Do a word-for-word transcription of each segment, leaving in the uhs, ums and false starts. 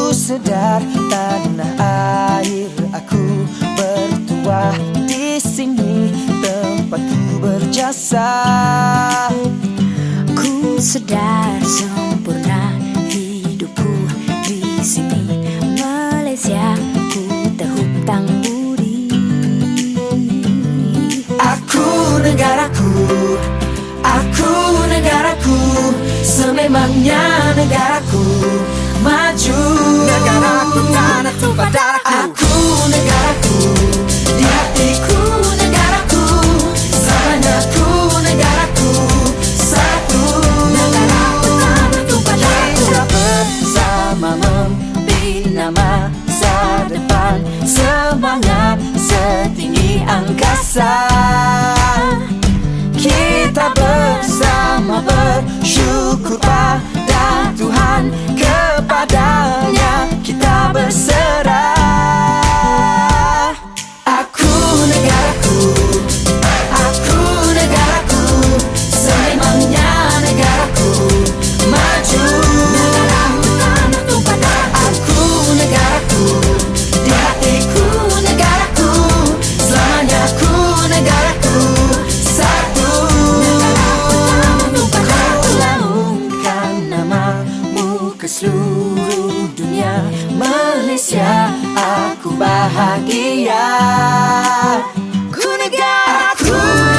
sadar tanah air aku bertuah di sini tempatku berjasa. Ku sadar sempurna hidupku di sini Malaysia, ku terhutang budi. Aku negaraku, aku negaraku, sememangnya negaraku maju. Negaraku tanah tumpah darahku. Aku negaraku, di hatiku negaraku, selamanya ku negaraku satu. Negaraku tanah tumpah darahku. Kita bersama membina masa depan, semangat setinggi angkasa. Kita bersama bersyukur pada Tuhan, kepadanya kita berserah. Aku negaraku, aku negaraku, sememangnya negaraku maju. Negaraku tanah tumpah darahku. Aku negaraku, di hatiku negaraku, selamanya ku negaraku satu. Ke seluruh dunia Malaysia, aku bahagia. Ku negaraku,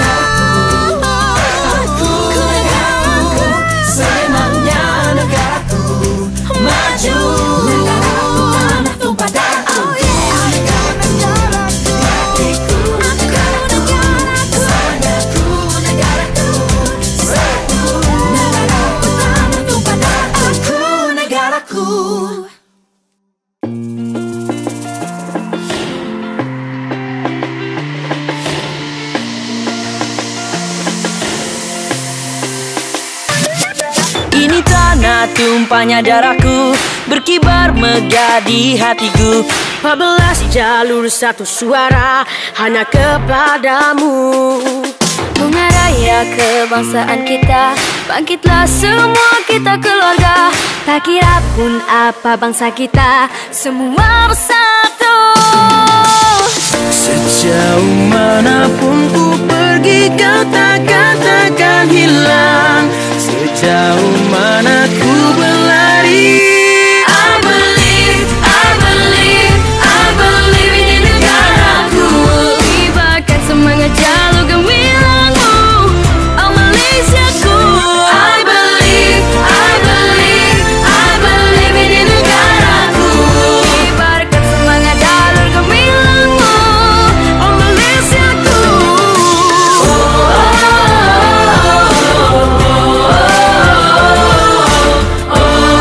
aku negaraku, sememangnya negaraku maju. Negaraku tanah tumpah darahku. Negaraku, di hatiku negaraku, selamanya ku negaraku satu. Negaraku tanah tumpah darahku. Negaraku. Ini tanah tumpahnya darahku, berkibar megah di hatiku. empat belas jalur satu suara hanya kepadamu. Bunga raya kebangsaan kita, bangkitlah semua kita keluarga. Tak kira pun apa bangsa kita, semua bersatu. Sejauh manapun ku pergi, kau takkan takkan hilang. Sejauh mana ku berlari, I believe, I believe, I believe ini negaraku. Kibarkan semangat jalur gemilangmu, oh Malaysiaku. I believe, I believe, I believe ini negaraku. Kibarkan semangat jalur gemilangmu, oh Malaysiaku. Oh, oh, oh, oh,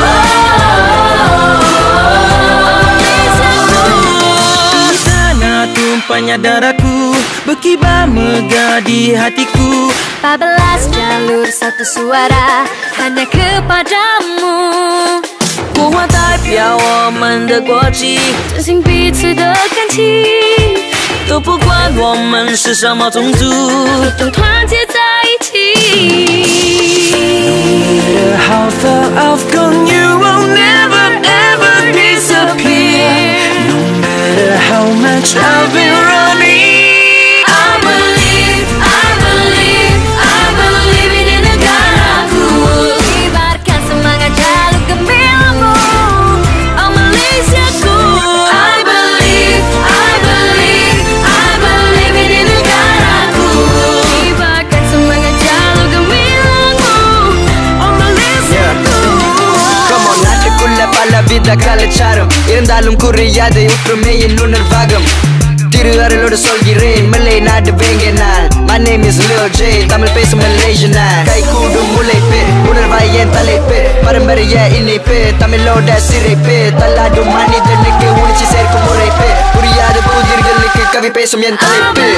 oh. Tanah tumpahnya darahku, berkibar megah di hatiku. empat belas jalur satu suara hanya kepadamu。 国华代表我们的国旗， 真心彼此的感情， 都不管我们是什么种族， 一同团结在一起。 No matter how far I've gone, you will never ever disappear. No matter how much I've been running, I believe, I believe, I believe ini negaraku. Kibarkan semangat jalur gembiramu, oh Malaysiaku. I believe, I believe, I believe ini negaraku. Kibarkan semangat jalur gembiramu, oh Malaysiaku. Come on, நாட்டுக்குள்ள பல வித கலாச்சாரம் இருந்தாலும் குறையாத ஒற்றுமையின் உணர்வாகம். திரு அருளோடு சொல்கிறேன், மல்லை நாடு வேங்க நான். My name is Lil J, Tamil பேசும் Malaysian நான். கை கூடும் உழைப்பு, உணர்வாய் என் தலைப்பு, பரம்பரைய இணைப்பு, தமிழோட சிறைப்பு, தள்ளாடும் மனிதனுக்கு உணர்ச்சி சேர்க்கும் உரைப்பு, புரியாத புதிர்களுக்கு கவி பேசும் என் தலைப்பு.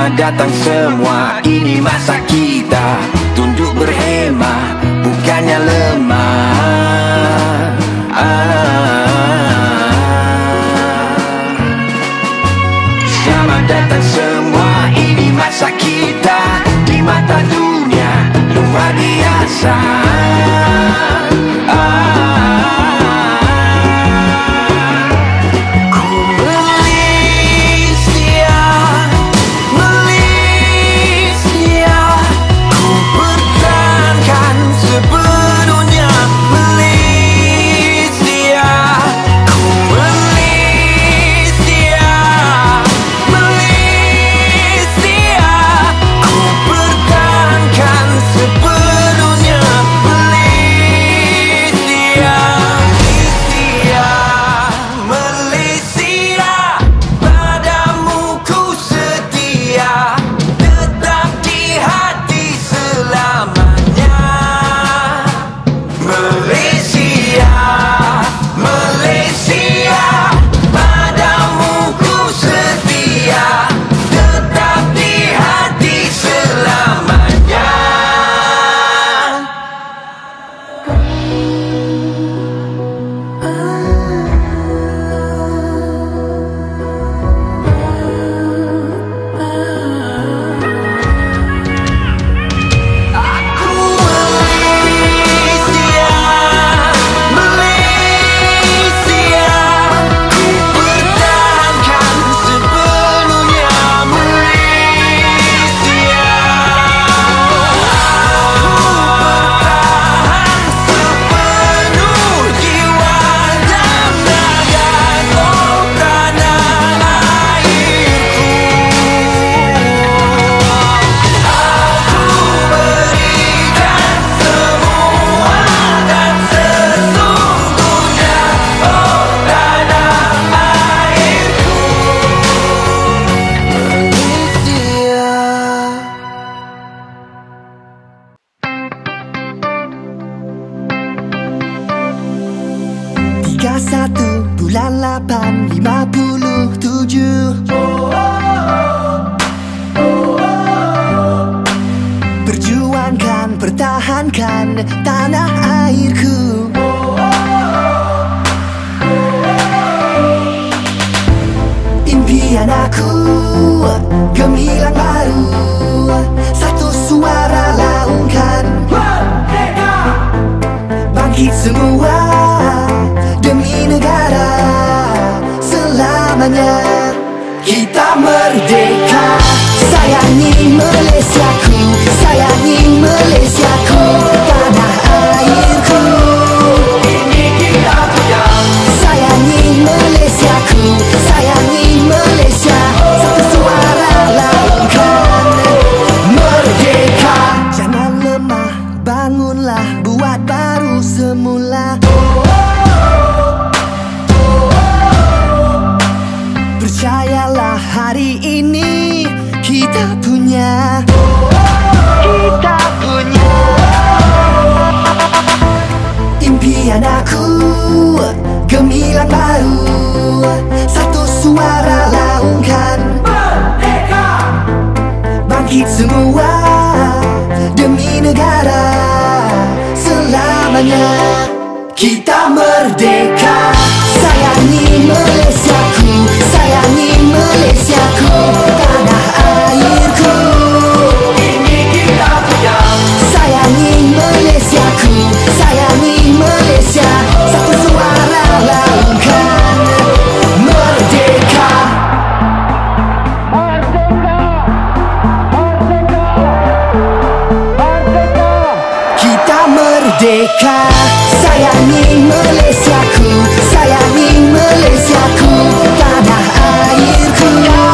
Selamat datang semua, ini masa kita. Tunduk berhemah, bukannya lemah. ah. Selamat datang semua, ini masa kita. Di mata dunia luar biasa. tiga puluh satu bulan delapan lima puluh tujuh. Perjuangkan, pertahankan tanah airku. Impian aku gemilang baru, satu suara laungkan. Bangkit semua demi negara, selamanya kita merdeka. Sayangi Malaysiaku, sayangi Malaysiaku, tanah airku. Ini kita punya. Sayangi Malaysiaku, sayangi Malaysia, satu suara laungkan merdeka. Jangan lemah, bangunlah, buat baru semula. Percayalah hari ini kita punya, kita punya. Impian aku gemilang baru, satu suara laungkan merdeka. Bangkit semua demi negara, selamanya kita merdeka. Sayangi Malaysiaku, sayangi Malaysiaku, tanah airku. Ini kita punya. Sayangi Malaysiaku, sayangi Malaysia, satu suara laungkan merdeka. Merdeka, merdeka, merdeka. Kita merdeka. Sayangi Malaysiaku, sayangi Malaysiaku, tanah airku.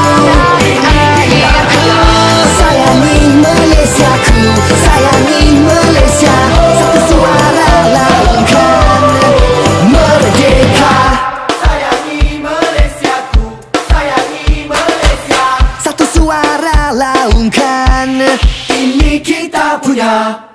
Sayangi Malaysiaku, sayangi Malaysia, satu suara laungkan merdeka. Sayangi Malaysiaku, sayangi Malaysia, satu suara laungkan. Ini kita punya.